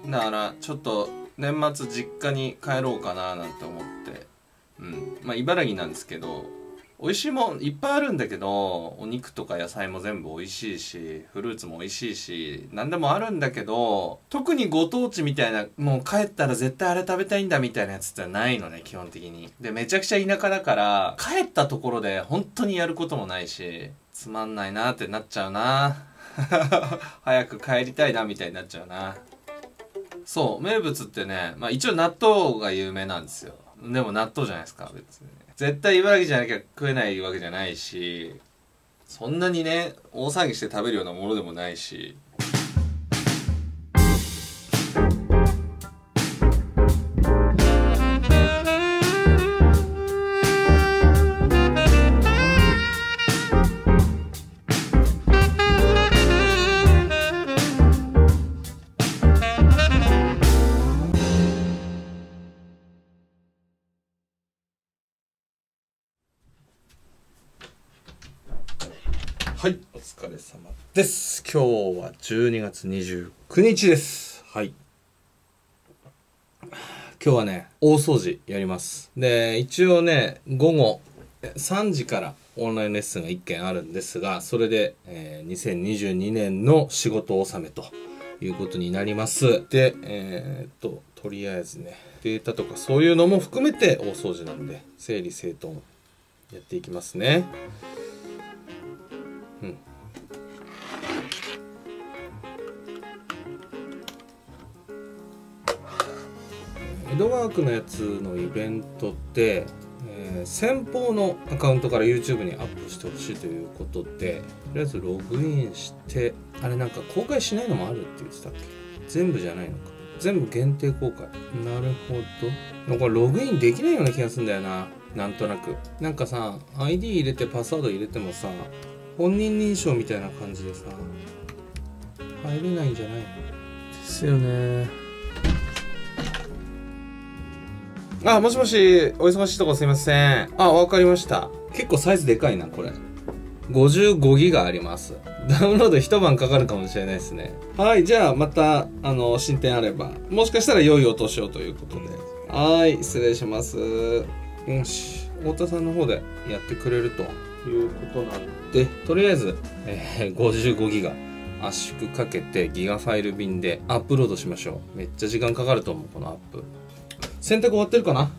だからちょっと年末実家に帰ろうかななんて思って、まあ茨城なんですけど、美味しいもんいっぱいあるんだけど、お肉とか野菜も全部美味しいし、フルーツも美味しいし、何でもあるんだけど、特にご当地みたいな、もう帰ったら絶対あれ食べたいんだみたいなやつってないのね、基本的に。で、めちゃくちゃ田舎だから、帰ったところで本当にやることもないし、つまんないなってなっちゃうな。早く帰りたいなみたいになっちゃうな。そう、名物ってね、まあ一応納豆が有名なんですよ。でも納豆じゃないですか、別に。絶対茨城じゃなきゃ食えないわけじゃないし、そんなにね、大騒ぎして食べるようなものでもないし。はい、お疲れ様です。今日は12月29日です。はい。今日はね、大掃除やります。で、一応ね、午後3時からオンラインレッスンが1件あるんですが、それで、2022年の仕事納めということになります。で、とりあえずね、データとかそういうのも含めて大掃除なんで、整理整頓やっていきますね。江戸川区のやつのイベントって、先方のアカウントから YouTube にアップしてほしいということで、とりあえずログインして、あれなんか公開しないのもあるって言ってたっけ？全部じゃないのか。全部限定公開。なるほど。なんかログインできないような気がするんだよな。なんとなく。なんかさ、ID 入れてパスワード入れてもさ、本人認証みたいな感じでさ、入れないんじゃないの？ですよね。あ、もしもし、お忙しいとこすいません。あ、わかりました。結構サイズでかいな、これ。55ギガあります。ダウンロード一晩かかるかもしれないですね。はい、じゃあまた、進展あれば、もしかしたら良いお年をということで。はい、失礼します。よし、太田さんの方でやってくれるということなんで、とりあえず、55ギガ圧縮かけてギガファイル便でアップロードしましょう。めっちゃ時間かかると思う、このアップ。洗濯終わってるかな？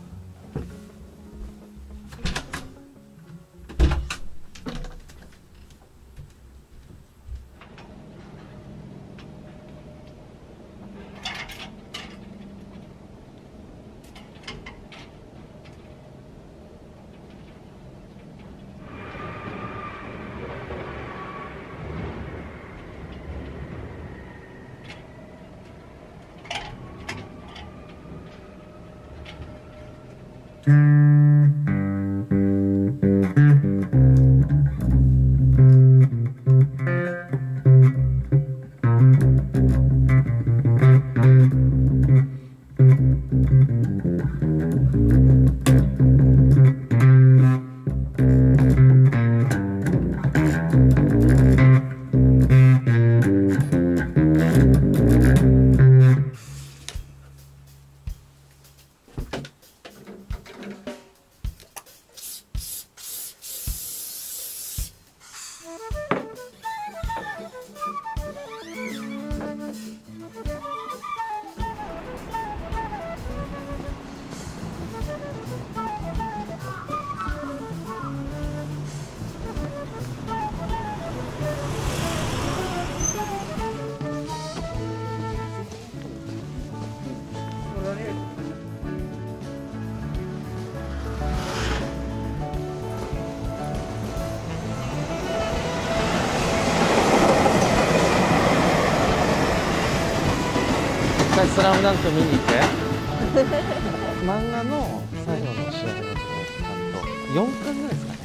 スラムダンク見に行って漫画の最後の試合のとこちゃんと4巻ぐらいですかね。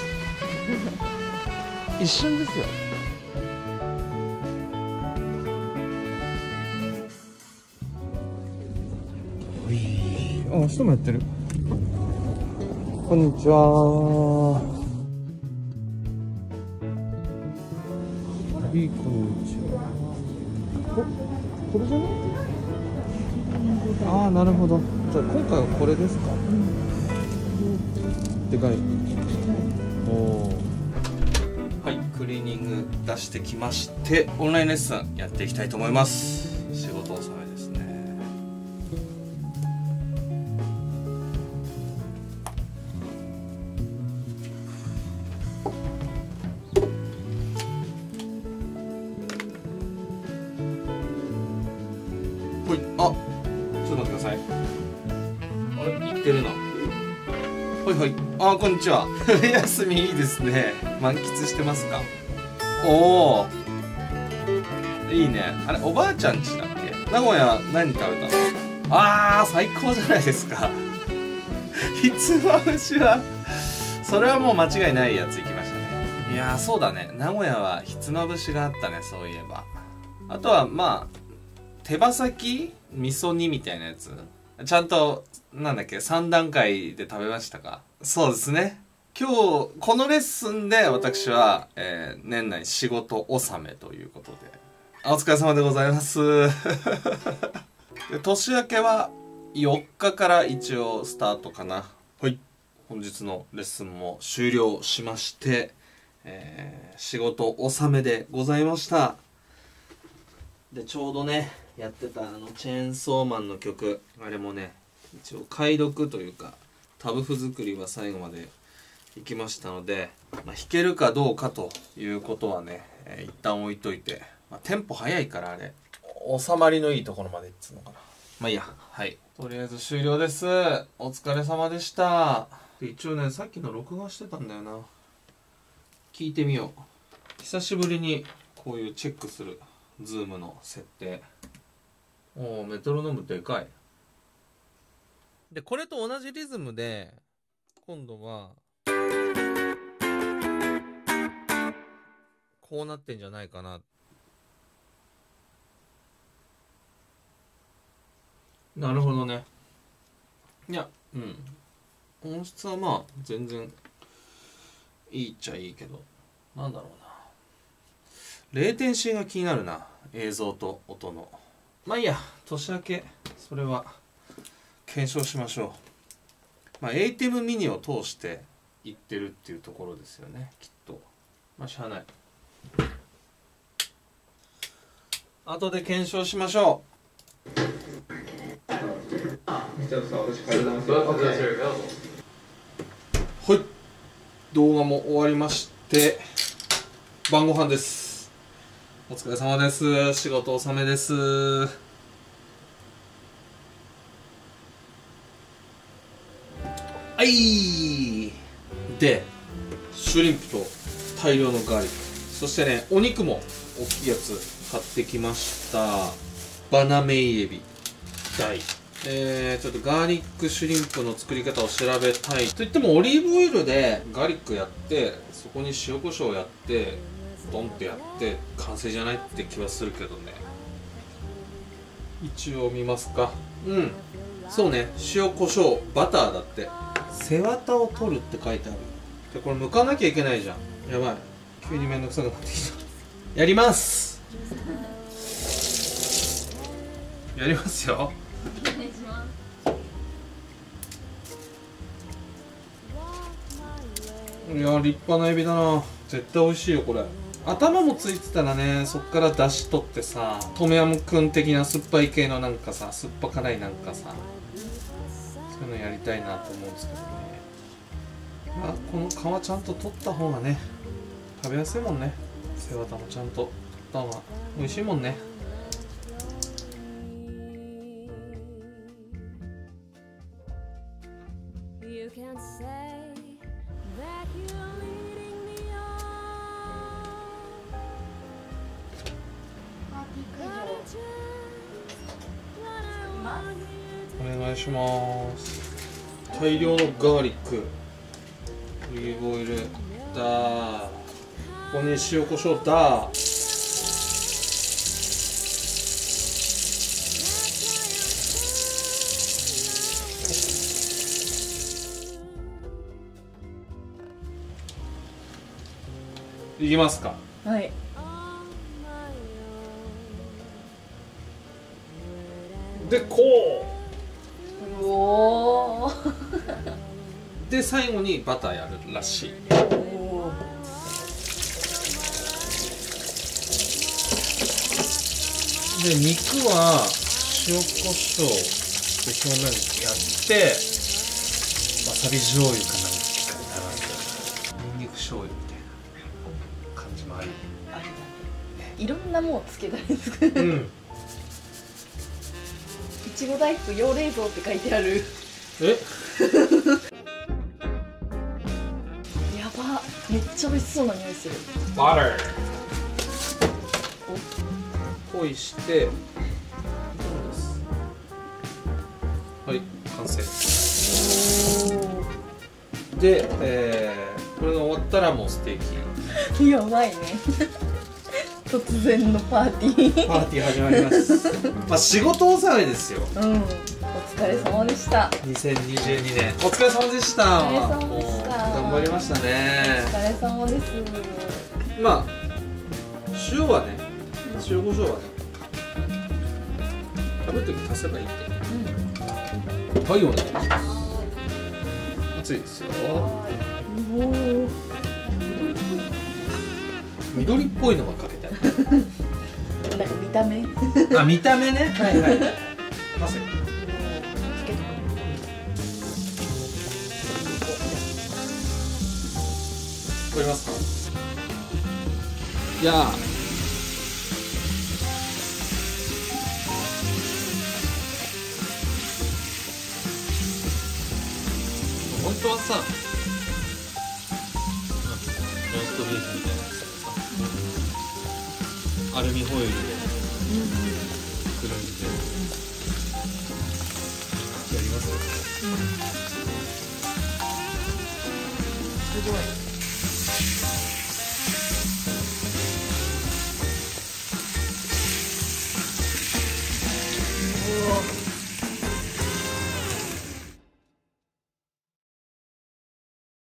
一瞬ですよ。あ、明日もやってる。こんにちは。いい、こんにちは。これじゃない？ ああ、なるほど。じゃあ今回はこれですか。でかい。おお。はい、クリーニング出してきまして、オンラインレッスンやっていきたいと思います。仕事納めですね。ほい、あ、ちょっと待ってください。あれ、行ってるな。はいはい。あ、こんにちは。冬休みいいですね。満喫してますか？おお。いいね。あれ、おばあちゃん家だっけ？名古屋何食べたの？ああ、最高じゃないですか。ひつまぶしは、それはもう間違いないやつ行きましたね。いやー、そうだね。名古屋はひつまぶしがあったね、そういえば。あとは、まあ、手羽先味噌煮みたいなやつ。ちゃんと、なんだっけ、3段階で食べましたか？そうですね。今日、このレッスンで私は、年内仕事納めということで。お疲れ様でございます。で、年明けは4日から一応スタートかな。はい。本日のレッスンも終了しまして、仕事納めでございました。で、ちょうどね、やってたチェーンソーマンの曲、あれもね、一応解読というかタブ譜作りは最後までいきましたので、弾けるかどうかということはね、一旦置いといて、テンポ早いからあれ収まりのいいところまでいっつうのかな。まあいいや。はい、とりあえず終了です。お疲れ様でした。で、一応ね、さっきの録画してたんだよな。聞いてみよう。久しぶりにこういうチェックするズームの設定。おお、メトロノームでかい。で、これと同じリズムで、今度は、こうなってんじゃないかな。なるほどね。いや、うん。音質はまあ、全然、いいっちゃいいけど、なんだろうな。レイテンシーが気になるな。映像と音の。まあいいや、年明け、それは、検証しましょう。まあ、ATEM ミニを通していってるっていうところですよね、きっと。まあ、しゃあない。後で検証しましょう。はい、動画も終わりまして、晩ご飯です。お疲れ様です。仕事納めです。はい。で、シュリンプと大量のガーリック、そしてね、お肉も大きいやつ買ってきました。バナメイエビ大。ちょっとガーリックシュリンプの作り方を調べたいといっても、オリーブオイルでガーリックやって、そこに塩コショウやってドンってやって完成じゃないって気はするけどね。一応見ますか。うん、そうね、塩コショウバターだって。背わたを取るって書いてある。で、これ剥かなきゃいけないじゃん。やばい、急にめんどくさくなってきた。やります。やりますよ。お願いします。いや、立派なエビだな。絶対美味しいよこれ。頭もついてたらね、そっから出し取ってさ、トムヤムクン的な酸っぱい系のなんかさ、酸っぱ辛いなんかさ、そういうのやりたいなと思うんですけどね。まあ、この皮ちゃんと取った方がね、食べやすいもんね。背わたもちゃんと取った方が美味しいもんね。お願いします。大量のガーリック、オリーブオイルだ、ここに塩コショウだ。いきますか。 はい。 で、こうおーで最後にバターやるらしい。 おで肉は塩コショウで表面やってわさび醤油かなんかにニンニク醤油みたいな感じもあり。 あれだね、いろんなもんつけたいですけど、 うん。 いちご大福用冷蔵って書いてある。 えやば、めっちゃ美味しそうな匂いする。 バター恋してはい、完成で、これが終わったらもうステーキやばいね突然のパーティーパーティー始まりますまあ仕事納めですよ。 うん、お疲れ様でした。 2022年お疲れ様でした。 お疲れ様でした。 もう頑張りましたおね。 疲れ様です。 まあ塩はね、塩コショウはね食べるとき足せばいいって。はい、お願いします。熱いですよ。 おお、 緑っぽいのがかけてあるなんか見た目あ、見た目ね。はいはいまさにつけとく。 取りますか。いやー本当はさ、ローストビーフみたいなやつとかさ、アルミホイルでくるんでやりますよ。 すごい。